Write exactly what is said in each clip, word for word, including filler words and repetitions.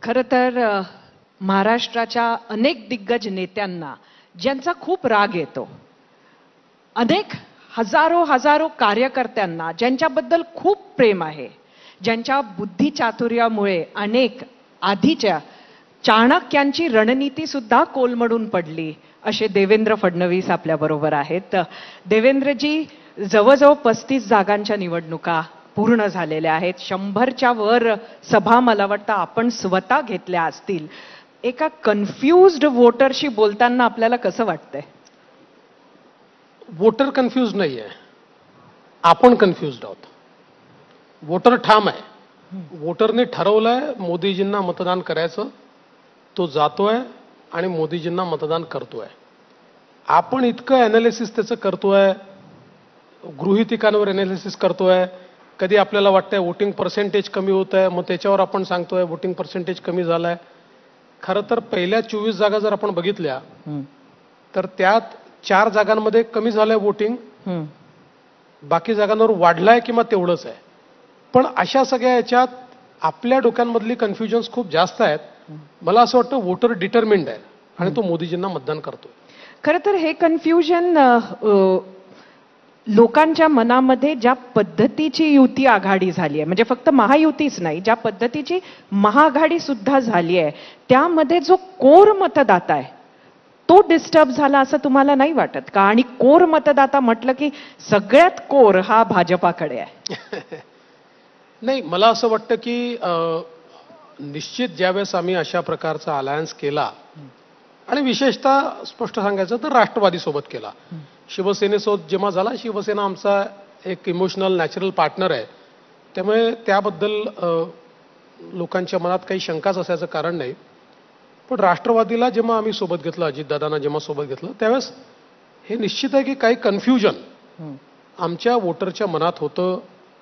खरं तर महाराष्ट्राच्या अनेक दिग्गज नेत्यांना ज्यांचा खूप राग येतो, अनेक हजारो हजारो कार्यकर्त्यांना ज्यांच्याबद्दल खूप प्रेम आहे, ज्यांच्या बुद्धिचातुर्यामुळे अनेक आधीच्या चाणक्यांची रणनीती सुद्धा कोलमडून पडली, असे देवेंद्र फडणवीस आपल्या बरोबर आहेत. देवेंद्रजी, जवळजवळ पस्तीस जागांच्या निवडणुका पूर्ण झालेल्या आहेत. शंभरच्या वर सभा मला वाटतं आपण स्वतः घेतल्या असतील. एका कन्फ्युज्ड वोटरशी बोलताना आपल्याला कसं वाटतंय? वोटर कन्फ्यूज नाही आहे, आपण कन्फ्युज्ड आहोत. वोटर ठाम आहे. वोटरने ठरवलंय मोदीजींना मतदान करायचं, तो जातोय आणि मोदीजींना मतदान करतोय. आपण इतकं अनालिसिस त्याचं करतोय, गृहितिकांवर अनालिसिस करतोय. कधी आपल्याला वाटतंय वोटिंग पर्सेंटेज कमी होत आहे, मग त्याच्यावर आपण सांगतोय वोटिंग पर्सेंटेज कमी झालाय. खरं तर पहिल्या चोवीस जागा जर आपण बघितल्या तर त्यात चार जागांमध्ये कमी झालंय वोटिंग, बाकी जागांवर वाढलाय किंवा तेवढंच आहे. पण अशा सगळ्या याच्यात आपल्या डोक्यांमधली कन्फ्युजन्स खूप जास्त आहेत. मला असं वाटतं वोटर डिटरमिन्ड आहे आणि तो मोदीजींना मतदान करतोय. खरं तर हे कन्फ्युजन लोकांच्या मनामध्ये ज्या पद्धतीची युती आघाडी झाली आहे, म्हणजे फक्त महायुतीच नाही, ज्या पद्धतीची महाआघाडी सुद्धा झाली आहे, त्यामध्ये जो कोर मतदाता आहे तो डिस्टर्ब झाला असं तुम्हाला नाही वाटत का? आणि कोर मतदाता म्हटलं की सगळ्यात कोर हा भाजपाकडे आहे. नाही, मला असं वाटतं की निश्चित ज्यावेळेस आम्ही अशा प्रकारचा अलायन्स केला, आणि विशेषतः स्पष्ट सांगायचं तर राष्ट्रवादी सोबत केला. शिवसेनेसोबत जेव्हा झाला, शिवसेना आमचा एक इमोशनल नॅचरल पार्टनर आहे, त्यामुळे त्याबद्दल लोकांच्या मनात काही शंकाच असायचं कारण नाही. पण राष्ट्रवादीला जेव्हा आम्ही सोबत घेतलं, अजितदादांना जेव्हा सोबत घेतलं, त्यावेळेस हे निश्चित आहे की काही कन्फ्युजन आमच्या वोटरच्या मनात होतं.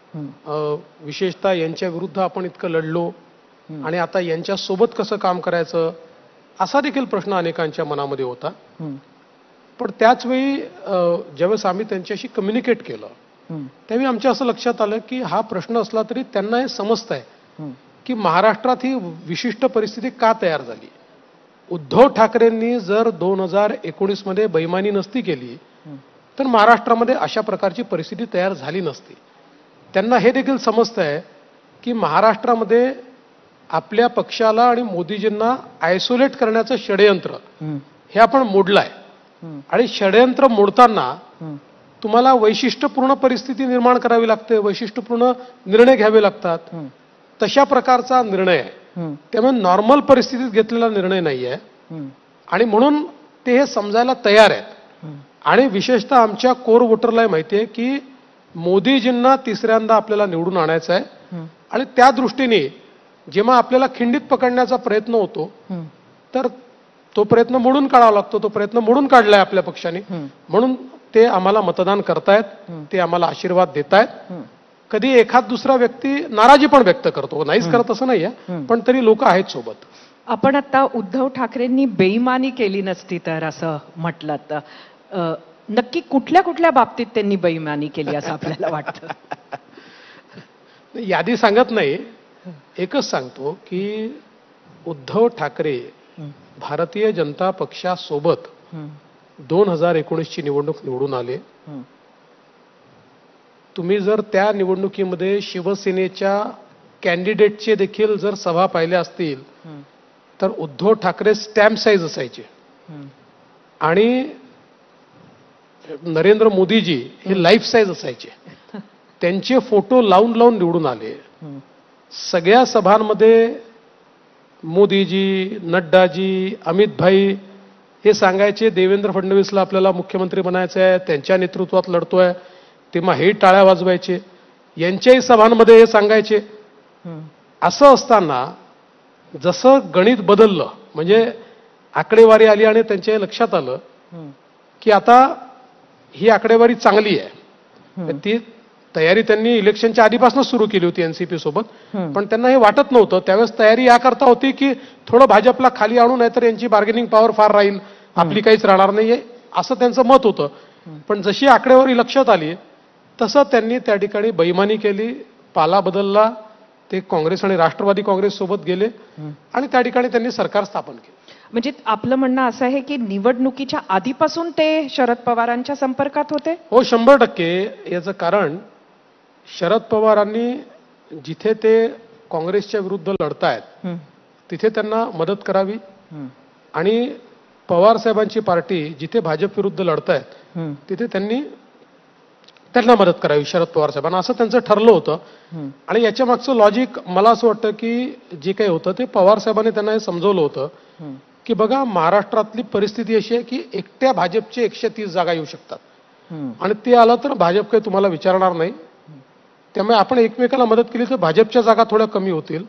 विशेषतः यांच्या विरुद्ध आपण इतकं लढलो आणि आता यांच्या सोबत कसं काम करायचं, असा देखील प्रश्न अनेकांच्या मनामध्ये होता. पण त्याच वेळी ज्यावेळेस आम्ही त्यांच्याशी कम्युनिकेट केलं, त्यावेळी आमच्या असं लक्षात आलं की हा प्रश्न असला तरी त्यांना हे समजत आहे की महाराष्ट्रात ही विशिष्ट परिस्थिती का तयार झाली. उद्धव ठाकरेंनी जर दोन हजार एकोणीस मध्ये बेईमानी नसती केली तर महाराष्ट्रामध्ये अशा प्रकारची परिस्थिती तयार झाली नसती. त्यांना हे देखील समजत आहे की महाराष्ट्रामध्ये आपल्या पक्षाला आणि मोदीजींना आयसोलेट करण्याचं षडयंत्र हे आपण मोडलंय. आणि षडयंत्र मोडताना तुम्हाला वैशिष्ट्यपूर्ण परिस्थिती निर्माण करावी लागते, वैशिष्ट्यपूर्ण निर्णय घ्यावे लागतात. तशा प्रकारचा निर्णय आहे. त्यामुळे नॉर्मल परिस्थितीत घेतलेला निर्णय नाही आहे आणि म्हणून ते हे समजायला तयार आहेत. आणि विशेषतः आमच्या कोर वोटरला माहिती आहे की मोदीजींना तिसऱ्यांदा आपल्याला निवडून आणायचं आहे. आणि त्या दृष्टीने जेव्हा आपल्याला खिंडीत पकडण्याचा प्रयत्न होतो तर तो प्रयत्न मोडून काढावा लागतो. तो प्रयत्न मोडून काढलाय आपल्या पक्षाने, म्हणून ते आम्हाला मतदान करतायत, ते आम्हाला आशीर्वाद देतायत. कधी एखाद दुसरा व्यक्ती नाराजी पण व्यक्त करतो, नाहीच करत असं नाहीये, पण तरी लोक आहेत सोबत. आपण आता उद्धव ठाकरेंनी बेईमानी केली नसती तर असं म्हटलं तर नक्की कुठल्या कुठल्या बाबतीत त्यांनी बेईमानी केली असं आपल्याला वाटतं? यादी सांगत नाही, एकच सांगतो की उद्धव ठाकरे भारतीय जनता पक्षासोबत दोन हजार एकोणीस ची निवडणूक निवडून आले. तुम्ही जर त्या निवडणुकीमध्ये शिवसेनेच्या कॅन्डिडेटचे देखील जर सभा पाहिल्या असतील तर उद्धव ठाकरे स्टॅम्प साईज असायचे आणि नरेंद्र मोदीजी हे लाईफ साईज असायचे. त्यांचे फोटो लावून लावून निवडून आले. सगळ्या सभांमध्ये मोदीजी, नड्डाजी, अमित भाई हे सांगायचे देवेंद्र फडणवीसला आपल्याला मुख्यमंत्री बनायचं आहे, त्यांच्या नेतृत्वात लढतोय. तेव्हा हे टाळ्या वाजवायचे. यांच्याही सभांमध्ये हे सांगायचे. असं असताना जसं गणित बदललं, म्हणजे आकडेवारी आली आणि त्यांच्या लक्षात आलं की आता ही आकडेवारी चांगली आहे. ती तयारी त्यांनी इलेक्शनच्या आधीपासूनच सुरू केली होती एनसीपी सोबत, पण त्यांना हे वाटत नव्हतं. त्यावेळेस तयारी याकरता होती की थोडं भाजपला खाली आणू, नाहीतर यांची बार्गेनिंग पॉवर फार राहील, आपली काहीच राहणार नाहीये, असं त्यांचं मत होतं. पण जशी आकडेवारी लक्षात आली तसं त्यांनी त्या ठिकाणी बेईमानी केली, पाला बदलला. ते काँग्रेस आणि राष्ट्रवादी काँग्रेस सोबत गेले आणि त्या ठिकाणी त्यांनी सरकार स्थापन केलं. म्हणजे आपलं म्हणणं असं आहे की निवडणुकीच्या आधीपासून ते शरद पवारांच्या संपर्कात होते? हो, शंभर टक्के. याचं कारण शरद पवारांनी जिथे ते काँग्रेसच्या विरुद्ध लढतायत तिथे त्यांना मदत करावी आणि पवार साहेबांची पार्टी जिथे भाजप विरुद्ध लढतायत तिथे त्यांनी त्यांना मदत करावी शरद पवार साहेबांना, असं त्यांचं ठरलं होतं. आणि याच्या मागचं लॉजिक मला असं वाटतं की जे काही होतं ते पवार साहेबांनी त्यांना हे समजवलं होतं की बघा, महाराष्ट्रातली परिस्थिती अशी आहे की एकट्या भाजपचे एकशे तीस जागा येऊ शकतात आणि ते आलं तर भाजप काही तुम्हाला विचारणार नाही. त्यामुळे आपण एकमेकाला मदत केली तर भाजपच्या जागा थोड्या कमी होतील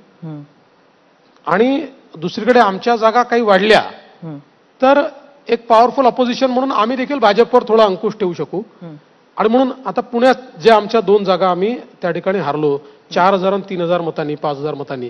आणि दुसरीकडे आमच्या जागा काही वाढल्या तर एक पॉवरफुल अपोजिशन म्हणून आम्ही देखील भाजपवर थोडा अंकुश ठेवू शकू. आणि म्हणून आता पुण्यात जे आमच्या दोन जागा आम्ही त्या ठिकाणी हारलो, चार हजार आणि तीन हजार मतांनी, पाच हजार मतांनी,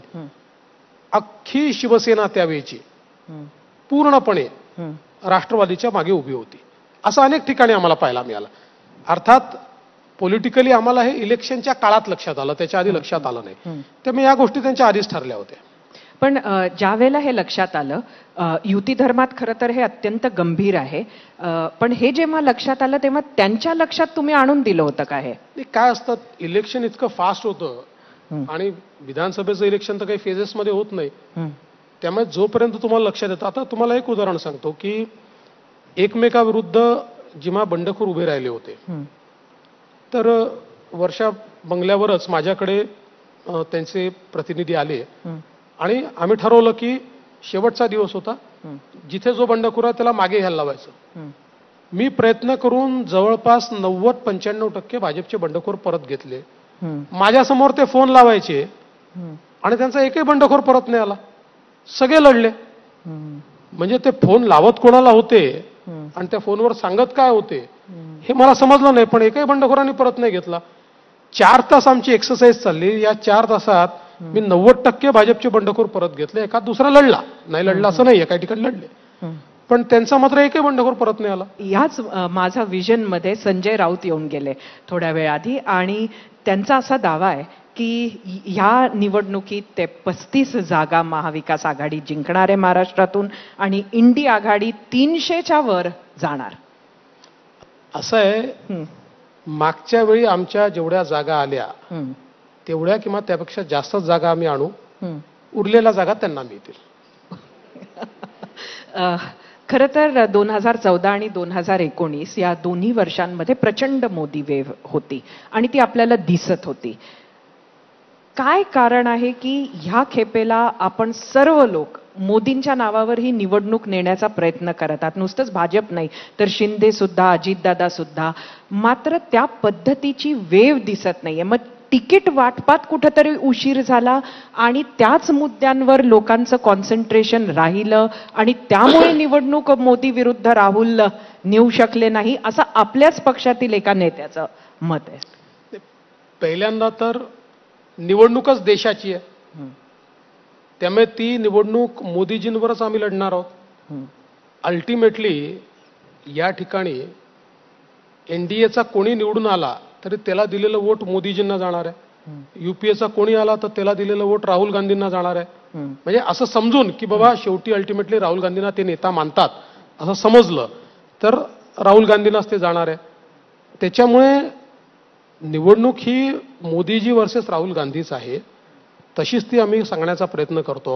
अख्खी शिवसेना त्यावेळीची पूर्णपणे राष्ट्रवादीच्या मागे उभी होती. असं अनेक ठिकाणी आम्हाला पाहायला मिळालं. अर्थात पॉलिटिकली आम्हाला हे इलेक्शनच्या काळात लक्षात आलं, त्याच्या आधी लक्षात आलं नाही. त्यामुळे या गोष्टी त्यांच्या आधीच ठरल्या होत्या. पण ज्या वेळेला हे लक्षात आलं, युती धर्मात खरं तर हे अत्यंत गंभीर आहे, पण हे जेव्हा लक्षात आलं तेव्हा त्यांच्या लक्षात तुम्ही आणून दिलं होतं का? हे काय असतं, इलेक्शन इतकं फास्ट होतं आणि विधानसभेचं इलेक्शन तर काही फेजेसमध्ये होत नाही. त्यामुळे जोपर्यंत तुम्हाला लक्षात येतं, आता तुम्हाला एक उदाहरण सांगतो की एकमेकाविरुद्ध जेव्हा बंडखोर उभे राहिले होते तर वर्षा बंगल्यावरच माझ्याकडे त्यांचे प्रतिनिधी आले आणि आम्ही ठरवलं की शेवटचा दिवस होता, जिथे जो बंडखोर आहे त्याला मागे घ्यायला लावायचं. मी प्रयत्न करून जवळपास नव्वद पंच्याण्णव टक्के भाजपचे बंडखोर परत घेतले. माझ्यासमोर ते फोन लावायचे आणि त्यांचा एकही बंडखोर परत नाही आला. सगळे लढले. म्हणजे ते फोन लावत कोणाला होते आणि त्या फोनवर सांगत काय होते हे मला समजलं नाही, पण एकही बंडखोरांनी परत नाही घेतला. चार तास आमची एक्सरसाइज चालली. या चार तासात मी नव्वद टक्के भाजपचे बंडखोर परत घेतले. एका दुसरा लढला नाही, लढला असं नाही, काही ठिकाणी लढले, पण त्यांचा मात्र एकही बंडखोर परत नाही आला. याच माझा विजन मध्ये संजय राऊत येऊन गेले थोड्या वेळ आधी आणि त्यांचा असा दावा आहे की ह्या निवडणुकीत ते पस्तीस जागा महाविकास आघाडी जिंकणार आहे महाराष्ट्रातून आणि इंडी आघाडी तीनशेच्या वर जाणार. असं आहे, मागच्या वेळी आमच्या जेवढ्या जागा आल्या तेवढ्या किंवा त्यापेक्षा जास्त जागा आम्ही आणू, उरलेल्या जागा त्यांना मिळतील. खरं तर दोन हजार चौदा आणि दोन हजार एकोणीस या दोन्ही वर्षांमध्ये प्रचंड मोदी वेव्ह होती आणि ती आपल्याला दिसत होती. काय कारण आहे की ह्या खेपेला आपण सर्व लोक मोदींच्या नावावर ही निवडणूक नेण्याचा प्रयत्न करत आहात? नुसतंच भाजप नाही तर शिंदे सुद्धा, अजितदादा सुद्धा, मात्र त्या पद्धतीची वेव्ह दिसत नाहीये. मग तिकीट वाटपात कुठेतरी उशीर झाला आणि त्याच मुद्द्यांवर लोकांचं कॉन्सन्ट्रेशन राहिलं आणि त्यामुळे निवडणूक मोदी विरुद्ध राहुल नेऊ शकले नाही, असं आपल्याच पक्षातील एका नेत्याचं मत आहे. पहिल्यांदा तर निवडणूकच देशाची आहे, त्यामुळे ती निवडणूक मोदीजींवरच आम्ही लढणार आहोत. अल्टिमेटली या ठिकाणी एनडीएचा कोणी निवडून आला तरी त्याला दिलेलं वोट मोदीजींना जाणार आहे. युपीएचा कोणी आला तर त्याला दिलेलं वोट राहुल गांधींना जाणार आहे. म्हणजे असं समजून की बाबा शेवटी अल्टिमेटली राहुल गांधींना ते नेता मानतात असं समजलं तर राहुल गांधींनाच ते जाणार आहे. त्याच्यामुळे निवडणूक ही मोदीजी वर्सेस राहुल गांधीच आहे, तशीच ती आम्ही सांगण्याचा प्रयत्न करतो.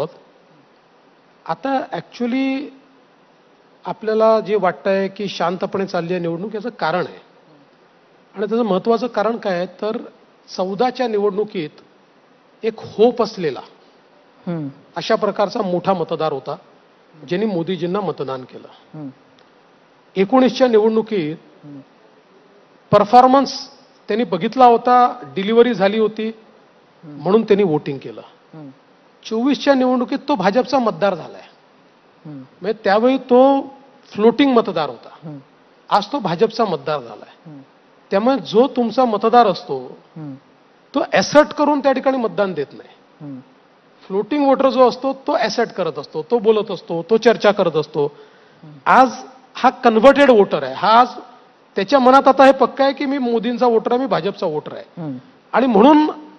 आता ऍक्च्युली आपल्याला जे वाटतंय की शांतपणे चालली आहे निवडणूक, याचं कारण आहे आणि त्याचं महत्वाचं कारण काय आहे तर चौदाच्या निवडणुकीत एक होप असलेला अशा प्रकारचा मोठा मतदार होता ज्यांनी मोदीजींना मतदान केलं. एकोणीसच्या निवडणुकीत परफॉर्मन्स त्यांनी बघितला होता, डिलिव्हरी झाली होती म्हणून त्यांनी वोटिंग केलं. चोवीसच्या निवडणुकीत तो भाजपचा मतदार झालाय, म्हणजे त्यावेळी तो फ्लोटिंग मतदार होता, आज तो भाजपचा मतदार झालाय. त्यामुळे जो तुमचा मतदार असतो तो ऍसर्ट करून त्या ठिकाणी मतदान देत नाही. फ्लोटिंग वोटर जो असतो तो ऍसर्ट करत असतो, तो बोलत असतो, तो चर्चा करत असतो. आज हा कन्व्हर्टेड वोटर आहे, हा आज त्याच्या मनात आता हे पक्का आहे की मी मोदींचा वोटर आहे, मी भाजपचा वोटर आहे. आणि म्हणून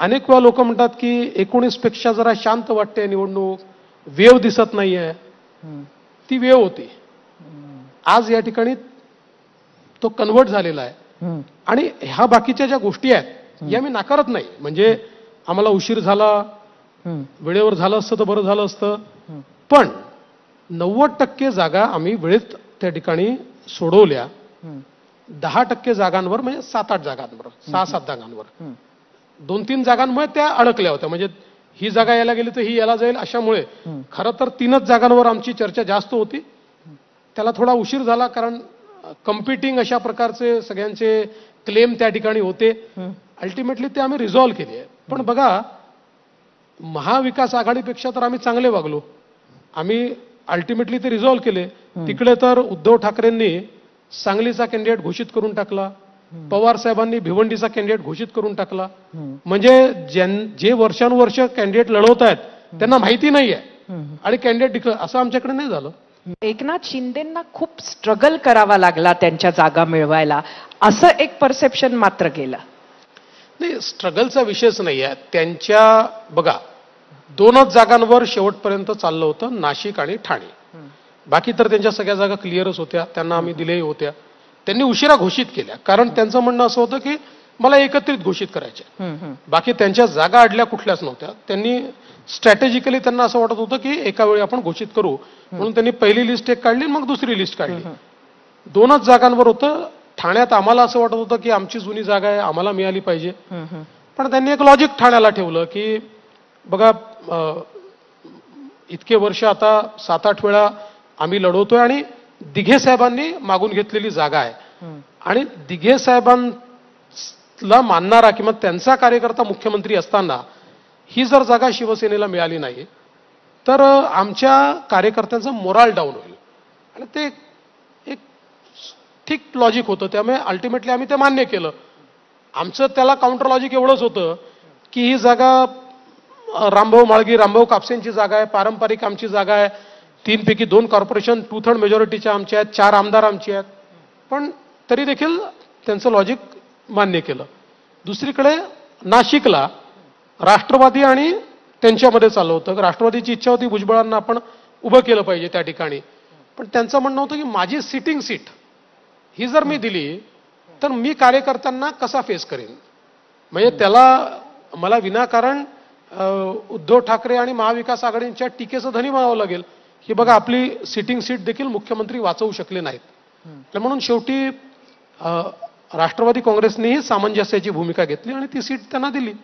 अनेक वेळा लोक म्हणतात की एकोणीस पेक्षा जरा शांत वाटते निवडणूक, वेव दिसत नाहीये. ती वेव होती. आज या ठिकाणी तो कन्वर्ट झालेला आहे. आणि ह्या बाकीच्या ज्या गोष्टी आहेत या मी नाकारत नाही. म्हणजे आम्हाला उशीर झाला, वेळेवर झालं असतं तर बरं झालं असतं, पण नव्वद टक्के जागा आम्ही वेळेत त्या ठिकाणी सोडवल्या. दहा टक्के जागांवर म्हणजे सात आठ जागांवर, सहा सात जागांवर, दोन तीन जागांमुळे त्या अडकल्या होत्या. म्हणजे ही जागा यायला गेली तर ही याला जाईल अशामुळे खरं तर तीनच जागांवर आमची चर्चा जास्त होती. त्याला थोडा उशीर झाला कारण कम्पिटिंग अशा प्रकारचे सगळ्यांचे क्लेम त्या ठिकाणी होते. अल्टिमेटली ते आम्ही रिझॉल्व्ह केले. पण बघा, महाविकास आघाडीपेक्षा तर आम्ही चांगले वागलो. आम्ही अल्टिमेटली ते रिझॉल्व्ह केले. तिकडे तर उद्धव ठाकरेंनी सांगलीचा कॅन्डिडेट घोषित करून टाकला, पवार साहेबांनी भिवंडीचा कॅन्डिडेट घोषित करून टाकला. म्हणजे जे वर्षानुवर्ष कॅन्डिडेट लढवत आहेत त्यांना माहिती नाहीये आणि कॅन्डिडेट डिक्लेअर, असं आमच्याकडे नाही झालं. एकनाथ शिंदेंना खूप स्ट्रगल करावा लागला त्यांच्या जागा मिळवायला, असं एक परसेप्शन मात्र गेलं. नाही, स्ट्रगलचा विषयच नाही आहे. त्यांच्या बघा दोनच जागांवर शेवटपर्यंत चाललं होतं, नाशिक आणि ठाणे. बाकी तर त्यांच्या सगळ्या जागा क्लिअरच होत्या, त्यांना आम्ही दिल्याही होत्या. त्यांनी उशिरा घोषित केल्या कारण त्यांचं म्हणणं असं होतं की मला एकत्रित घोषित करायच्या. बाकी त्यांच्या जागा अडल्या कुठल्याच नव्हत्या. त्यांनी स्ट्रॅटेजिकली त्यांना असं वाटत होतं की एका वेळी आपण घोषित करू, म्हणून त्यांनी पहिली लिस्ट एक काढली, मग दुसरी लिस्ट काढली. दोनच जागांवर होतं. ठाण्यात आम्हाला असं वाटत होतं की आमची जुनी जागा आहे, आम्हाला मिळाली पाहिजे. पण त्यांनी एक लॉजिक ठाण्याला ठेवलं की बघा, इतके वर्ष आता सात आठ वेळा आम्ही लढवतोय आणि दिघे साहेबांनी मागून घेतलेली जागा आहे आणि दिघे साहेबांना मानणारा किंवा त्यांचा कार्यकर्ता मुख्यमंत्री असताना ही जर जागा शिवसेनेला मिळाली नाही तर आमच्या कार्यकर्त्यांचं मोराल डाऊन होईल. आणि ते एक ठीक लॉजिक होतं. त्यामुळे अल्टिमेटली आम्ही ते मान्य केलं. आमचं त्याला काउंटर लॉजिक एवढंच होतं की ही जागा रामभाऊ माळगी, रामभाऊ कापसेंची जागा आहे, पारंपरिक आमची जागा आहे. तीनपैकी दोन कॉर्पोरेशन टू थर्ड मेजॉरिटीच्या आमच्या आहेत, चार आमदार आमचे आहेत. पण तरी देखील त्यांचं लॉजिक मान्य केलं. दुसरीकडे नाशिकला राष्ट्रवादी आणि त्यांच्यामध्ये चाललं होतं. राष्ट्रवादीची इच्छा होती भुजबळांना आपण उभं केलं पाहिजे त्या ठिकाणी, पण त्यांचं म्हणणं होतं की माझी सिटिंग सीट ही जर मी दिली तर मी कार्यकर्त्यांना कसा फेस करेन. म्हणजे त्याला मला विनाकारण उद्धव ठाकरे आणि महाविकास आघाडींच्या टीकेचं धनी म्हणावं लागेल की बघा आपली सिटिंग सीट देखील मुख्यमंत्री वाचवू शकले नाहीत. म्हणून शेवटी राष्ट्रवादी काँग्रेसनेही सामंजस्याची भूमिका घेतली आणि ती सीट त्यांना दिली.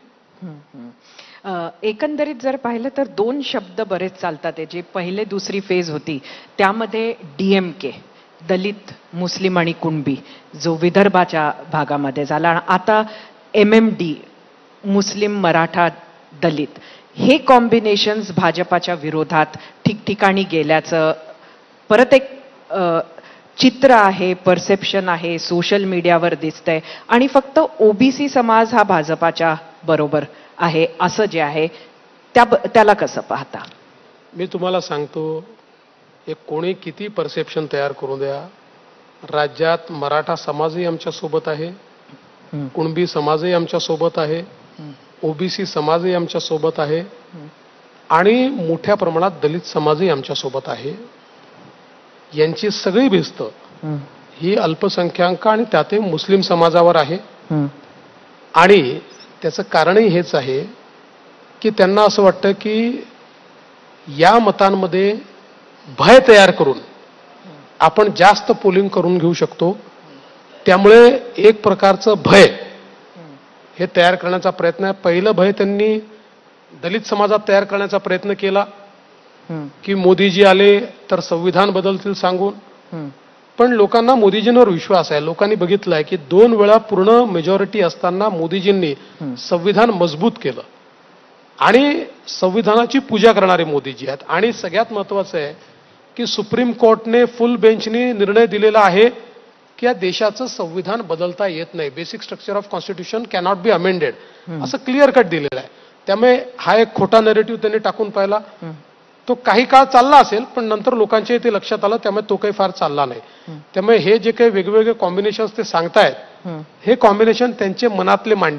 एकंदरीत जर पाहिलं तर दोन शब्द बरेच चालतात. जे पहिले दुसरी फेज होती त्यामध्ये डीएमके, दलित मुस्लिम आणि कुणबी, जो विदर्भाच्या भागामध्ये झाला. आता एम एम डी, मुस्लिम मराठा दलित, हे कॉम्बिनेशन्स भाजपाच्या विरोधात ठिकठिकाणी गेल्याचं परत एक चित्र आहे, परसेप्शन आहे, सोशल मीडियावर दिसतंय. आणि फक्त ओबीसी समाज हा भाजपाच्या बरोबर आहे असं जे आहे त्या त्याला कसं पाहता? मी तुम्हाला सांगतो, एक कोणी किती परसेप्शन तयार करू द्या, राज्यात मराठा समाजही आमच्या सोबत आहे, कुणबी समाजही आमच्या सोबत आहे, ओबीसी समाजही आमच्या सोबत आहे आणि मोठ्या प्रमाणात दलित समाजही आमच्या सोबत आहे. यांची सगळी भिस्त ही अल्पसंख्याक आणि त्यातही मुस्लिम समाजावर आहे. आणि त्याचं कारणही हेच आहे की त्यांना असं वाटतं की या मतांमध्ये भय तयार करून आपण जास्त पोलिंग करून घेऊ शकतो. त्यामुळे एक प्रकारचं भय हे तयार करण्याचा प्रयत्न आहे. पहिलं भय त्यांनी दलित समाजात तयार करण्याचा प्रयत्न केला की मोदीजी आले तर संविधान बदलतील सांगून. पण लोकांना मोदीजींवर विश्वास आहे. लोकांनी बघितलंय की दोन वेळा पूर्ण मेजॉरिटी असताना मोदीजींनी संविधान मजबूत केलं आणि संविधानाची पूजा करणारे मोदीजी आहेत. आणि सगळ्यात महत्वाचं आहे की सुप्रीम कोर्टने फुल बेंचने निर्णय दिलेला आहे की या देशाचं संविधान बदलता येत नाही. Basic structure of constitution cannot be amended असं क्लिअर कट दिलेलं आहे. त्यामुळे हा एक खोटा नरेटिव्ह त्यांनी टाकून पाहिला. तो काही काळ चालला असेल पण नंतर लोकांच्या इथे लक्षात आलं, त्यामुळे तो काही फार चालला नाही. त्यामुळे हे जे काही वेगवेगळे कॉम्बिनेशन्स ते सांगतायत हे कॉम्बिनेशन त्यांचे मनातले मांडे आहेत.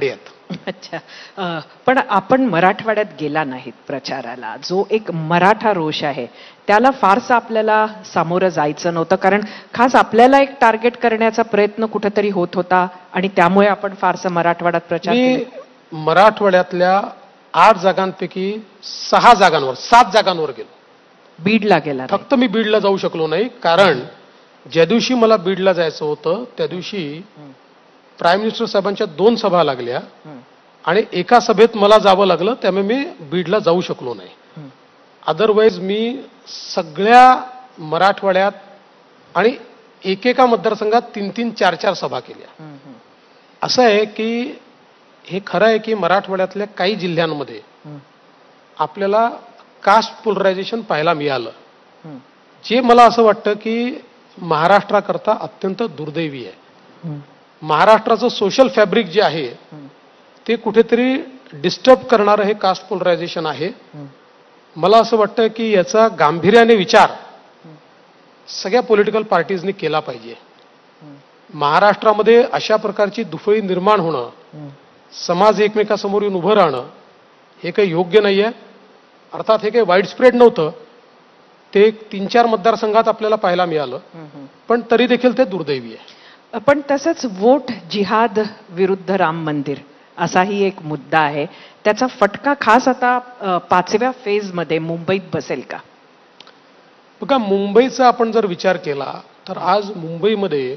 अच्छा. अ, पण आपण मराठवाड्यात गेला नाहीत प्रचाराला. जो एक मराठा रोष आहे त्याला फारसं आपल्याला सामोरं जायचं नव्हतं, कारण खास आपल्याला एक टार्गेट करण्याचा प्रयत्न कुठेतरी होत होता आणि त्यामुळे आपण फारसं मराठवाड्यात प्रचार मी केला. मराठवाड्यातल्या आठ जागांपैकी सहा जागांवर सात जागांवर गेलो. बीडला गेला नाही. फक्त मी बीडला जाऊ शकलो नाही, कारण ज्या दिवशी मला बीडला जायचं होतं त्या दिवशी प्राईम मिनिस्टर साहेबांच्या दोन सभा लागल्या आणि एका सभेत मला जावं लागलं, त्यामुळे मी बीडला जाऊ शकलो नाही. अदरवाईज मी सगळ्या मराठवाड्यात आणि एकेका मतदारसंघात तीन तीन चार चार सभा केल्या. असं आहे की हे खरं आहे की मराठवाड्यातल्या काही जिल्ह्यांमध्ये आपल्याला कास्ट पोलरायझेशन पाहायला मिळालं, जे मला असं वाटतं की महाराष्ट्राकरता अत्यंत दुर्दैवी आहे. महाराष्ट्राचं सोशल फॅब्रिक जे आहे ते कुठेतरी डिस्टर्ब करणारं हे कास्ट पोलरायझेशन आहे. मला असं वाटतं की याचा गांभीर्याने विचार सगळ्या पॉलिटिकल पार्टीजनी केला पाहिजे. महाराष्ट्रामध्ये अशा प्रकारची दुफळी निर्माण होणं, समाज एकमेकासमोर येऊन उभं राहणं हे काही योग्य नाही आहे. अर्थात हे काही वाईड स्प्रेड नव्हतं, ते तीन चार मतदारसंघात आपल्याला पाहायला मिळालं, पण तरी देखील ते दुर्दैवी आहे. पण तसंच वोट जिहाद विरुद्ध राम मंदिर असाही एक मुद्दा आहे. त्याचा फटका खास आता अ, पाचव्या फेजमध्ये मुंबईत बसेल का? बघा, मुंबईचा आपण जर विचार केला तर आज मुंबईमध्ये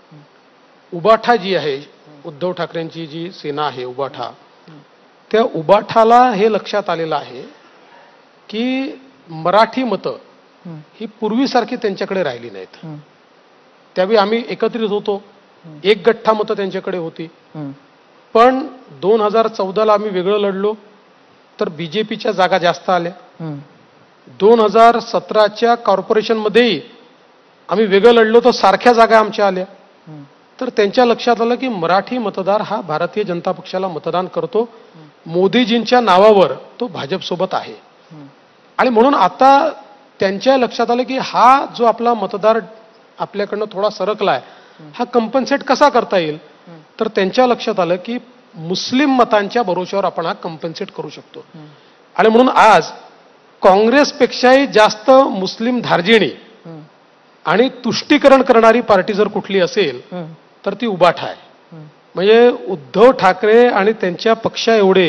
उबाठा जी आहे, उद्धव ठाकरेंची जी सेना आहे उबाठा, त्या उबाठाला हे लक्षात आलेलं आहे की मराठी मतं ही पूर्वीसारखी त्यांच्याकडे राहिली नाहीत. त्यावेळी आम्ही एकत्रित होतो, एक गठ्ठा मतं त्यांच्याकडे होती, पण दोन हजार चौदाला आम्ही वेगळं लढलो तर बीजेपीच्या जागा जास्त आल्या. दोन हजार सतराच्या कॉर्पोरेशनमध्येही आम्ही वेगळं लढलो तर सारख्या जागा आमच्या आल्या. तर त्यांच्या लक्षात आलं की मराठी मतदार हा भारतीय जनता पक्षाला मतदान करतो, मोदीजींच्या नावावर तो भाजपसोबत आहे. आणि म्हणून आता त्यांच्या लक्षात आलं की हा जो आपला मतदार आपल्याकडनं थोडा सरकलाय हा कंपन्सेट कसा करता येईल. तर त्यांच्या लक्षात आलं की मुस्लिम मतांच्या भरोश्यावर आपण हा कंपन्सेट करू शकतो. आणि म्हणून आज काँग्रेसपेक्षाही जास्त मुस्लिम धार्जिणी आणि तुष्टीकरण करणारी पार्टी जर कुठली असेल तर ती उबाठा आहे. म्हणजे उद्धव ठाकरे आणि त्यांच्या पक्षा एवढे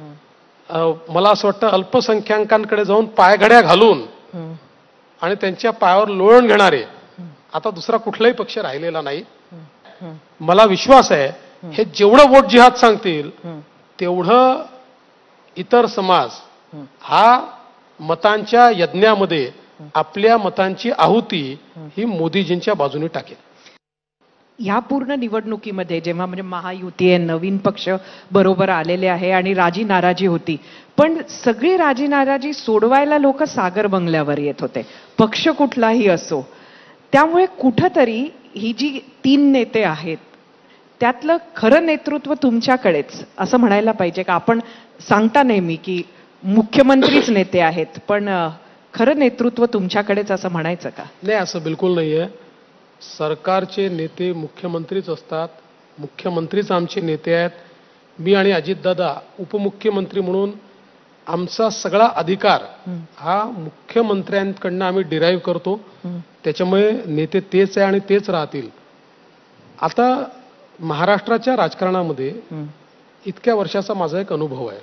मला असं वाटतं अल्पसंख्याकांकडे जाऊन पायघड्या घालून आणि त्यांच्या पायावर लोळण घेणारे आता दुसरा कुठलाही पक्ष राहिलेला नाही. मला विश्वास आहे हे जेवढं वोट जिहाद सांगतील तेवढं इतर समाज हा मतांच्या यज्ञामध्ये आपल्या मतांची आहुती ही मोदीजींच्या बाजूने टाकेल. या पूर्ण निवडणुकीमध्ये जेव्हा म्हणजे महायुती आहे, नवीन पक्ष बरोबर आलेले आहे आणि राजी नाराजी होती, पण सगळी राजी नाराजी सोडवायला लोक सागर बंगल्यावर येत होते, पक्ष कुठलाही असो. त्यामुळे कुठंतरी ही जी तीन नेते आहेत त्यातलं खरं नेतृत्व तुमच्याकडेच असं म्हणायला पाहिजे का? आपण सांगता नेहमी की मुख्यमंत्रीच नेते आहेत, पण खरं नेतृत्व तुमच्याकडेच असं म्हणायचं का? नाही, असं बिलकुल नाहीये. सरकारचे नेते मुख्यमंत्रीच असतात, मुख्यमंत्रीच आमचे नेते आहेत. मी आणि अजितदादा उपमुख्यमंत्री म्हणून आमचा सगळा अधिकार हा मुख्यमंत्र्यांकडनं आम्ही डिराईव्ह करतो. त्याच्यामुळे नेते तेच आहे आणि तेच राहतील. आता महाराष्ट्राच्या राजकारणामध्ये इतक्या वर्षाचा माझा एक अनुभव आहे.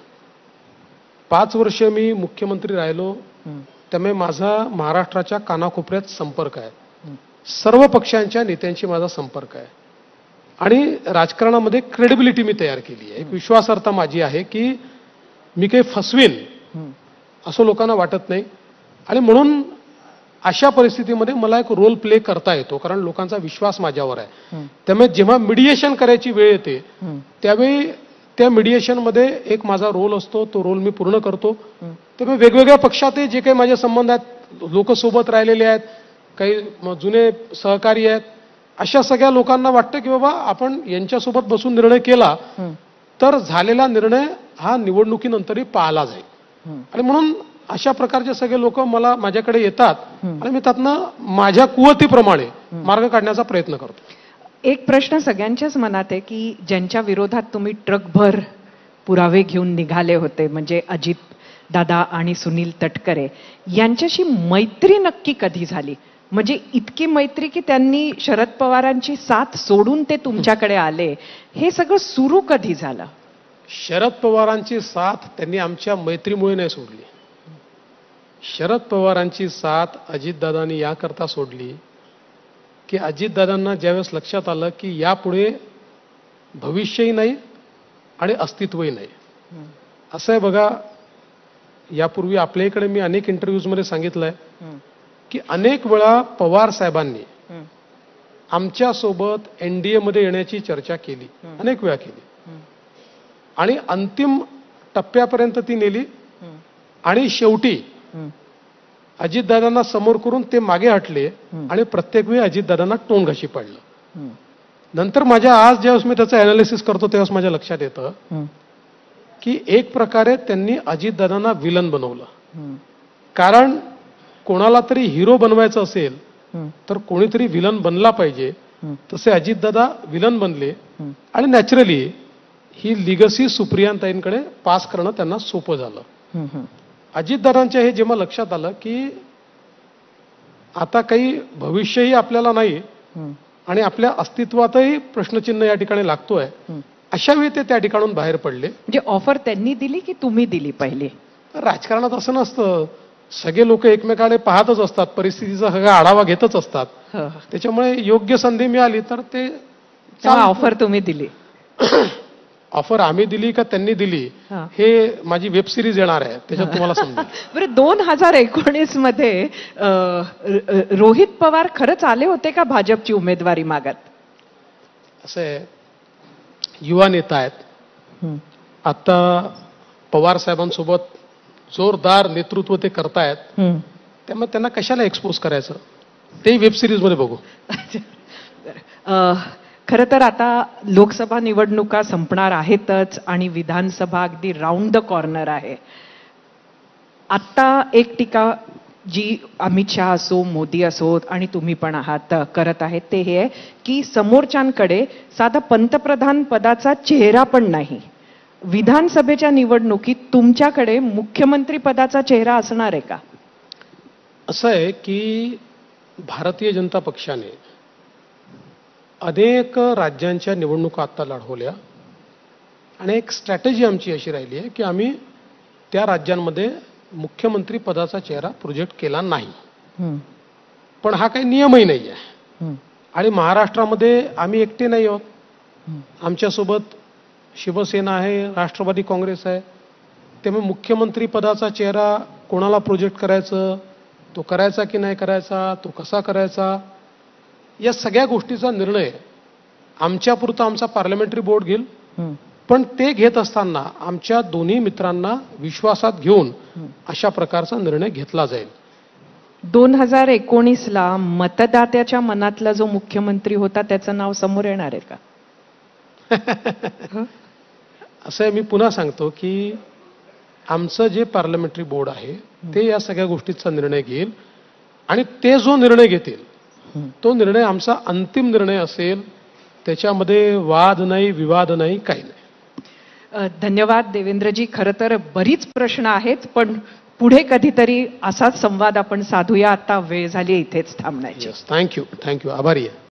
पाच वर्ष मी मुख्यमंत्री राहिलो, त्यामुळे माझा महाराष्ट्राच्या कानाकोपऱ्यात संपर्क आहे. सर्व पक्षांच्या नेत्यांशी माझा संपर्क आहे आणि राजकारणामध्ये क्रेडिबिलिटी मी तयार केली आहे. एक विश्वासार्हता माझी आहे की मी काही फसवीन असं लोकांना वाटत नाही. आणि म्हणून अशा परिस्थितीमध्ये मला एक रोल प्ले करता येतो, कारण लोकांचा विश्वास माझ्यावर आहे. त्यामुळे जेव्हा मिडिएशन करायची वेळ येते त्यावेळी त्या मिडिएशनमध्ये एक माझा रोल असतो, तो रोल मी पूर्ण करतो. त्यामुळे वेगवेगळ्या पक्षात जे काही माझे संबंध आहेत, लोक सोबत राहिलेले आहेत, काही जुने सहकारी आहेत, अशा सगळ्या लोकांना वाटतं की बाबा आपण यांच्यासोबत बसून निर्णय केला तर झालेला निर्णय हा निवडणुकीनंतरही पाळला जाईल. आणि म्हणून अशा प्रकारचे सगळे लोक मला माझ्याकडे येतात आणि मी त्यातनं माझ्या कुवतीप्रमाणे मार्ग काढण्याचा प्रयत्न करतो. एक प्रश्न सगळ्यांच्याच मनात आहे की ज्यांच्या विरोधात तुम्ही ट्रकभर पुरावे घेऊन निघाले होते, म्हणजे अजित दादा आणि सुनील तटकरे यांच्याशी मैत्री नक्की कधी झाली? म्हणजे इतकी मैत्री की त्यांनी शरद पवारांची साथ सोडून ते तुमच्याकडे आले, हे सगळं सुरू कधी झालं? शरद पवारांची साथ त्यांनी आमच्या मैत्रीमुळे नाही सोडली. शरद पवारांची साथ अजितदादांनी याकरता सोडली की अजितदादांना ज्यावेळेस लक्षात आलं की यापुढे भविष्यही नाही आणि अस्तित्वही नाही. असं आहे बघा, यापूर्वी आपल्या इकडे मी अनेक इंटरव्ह्यूजमध्ये सांगितलंय की अनेक वेळा पवार साहेबांनी आमच्यासोबत एनडीए मध्ये येण्याची चर्चा केली, अनेक वेळा केली, आणि अंतिम टप्प्यापर्यंत ती नेली, आणि शेवटी अजितदादांना समोर करून ते मागे हटले आणि प्रत्येक वेळी अजितदादांना तोंड घशी पडलं. नंतर माझ्या आज ज्यावेळेस मी त्याचं अनालिसिस करतो त्यावेळेस माझ्या लक्षात येतं की एक प्रकारे त्यांनी अजितदादांना विलन बनवलं. कारण कोणाला तरी हिरो बनवायचं असेल तर कोणीतरी विलन बनला पाहिजे. तसे अजितदादा विलन बनले आणि नॅचरली ही लिगसी सुप्रियांताईंकडे पास करणं त्यांना सोपं झालं. अजितदादांच्या हे जेव्हा लक्षात आलं की आता काही भविष्यही आपल्याला नाही आणि आपल्या अस्तित्वातही प्रश्नचिन्ह या ठिकाणी लागतोय, अशा वेळी ते त्या ठिकाणून बाहेर पडले. म्हणजे ऑफर त्यांनी दिली की तुम्ही दिली पहिली? राजकारणात असं नसतं, सगळे लोक एकमेकाकडे पाहतच असतात, परिस्थितीचा सगळा आढावा घेतच असतात. त्याच्यामुळे योग्य संधी मिळाली तर ते ऑफर तुम्ही दिली. ऑफर आम्ही दिली का त्यांनी दिली हे माझी वेब सिरीज येणार आहे, त्याच्यात तुम्हाला समजेल. बरं, दोन हजार एकोणीस मध्ये रोहित पवार खरंच आले होते का भाजपची उमेदवारी मागत? असं आहे, युवा नेता आहेत, आता पवार साहेबांसोबत जोरदार नेतृत्व ते करतायत, त्यामुळे त्यांना कशाला एक्सपोज करायचं ते वेब सिरीज मध्ये बघू. खरं तर आता लोकसभा निवडणुका संपणार आहेतच आणि विधानसभा अगदी राऊंड द कॉर्नर आहे. आता एक टीका जी अमित शहा असो, मोदी असो आणि तुम्ही पण आहात करत आहेत ते हे आहे की समोरच्यांकडे साधा पंतप्रधान पदाचा चेहरा पण नाही. विधानसभेच्या निवडणुकीत तुमच्याकडे मुख्यमंत्री पदाचा चेहरा असणार आहे का? असं आहे की भारतीय जनता पक्षाने अनेक राज्यांच्या निवडणुका आता लढवल्या आणि एक स्ट्रॅटेजी आमची अशी राहिली आहे की आम्ही त्या राज्यांमध्ये मुख्यमंत्री पदाचा चेहरा प्रोजेक्ट केला नाही. पण हा काही नियमही नाही आहे. आणि महाराष्ट्रामध्ये आम्ही एकटे नाही आहोत, आमच्यासोबत शिवसेना आहे, राष्ट्रवादी काँग्रेस आहे. त्यामुळे मुख्यमंत्री पदाचा चेहरा कोणाला प्रोजेक्ट करायचं, तो करायचा की नाही करायचा, तो कसा करायचा, या सगळ्या गोष्टीचा निर्णय आमच्यापुरता आमचा पार्लमेंटरी बोर्ड घेईल. पण ते घेत असताना आमच्या दोन्ही मित्रांना विश्वासात घेऊन अशा प्रकारचा निर्णय घेतला जाईल. दोन हजार एकोणीस ला मतदात्याच्या मनातला जो मुख्यमंत्री होता त्याचं नाव समोर येणार आहे का? असं मी पुन्हा सांगतो की आमचं जे पार्लमेंटरी बोर्ड आहे ते या सगळ्या गोष्टीचा निर्णय घेईल आणि ते जो निर्णय घेतील तो निर्णय आमचा अंतिम निर्णय असेल. त्याच्यामध्ये वाद नाही, विवाद नाही, काही नाही. धन्यवाद देवेंद्रजी. खरं तर बरीच प्रश्न आहेत, पण पुढे कधीतरी असाच संवाद आपण साधूया. आता वेळ झाली इथेच थांबण्याची. थँक्यू थँक्यू आभारी आहे.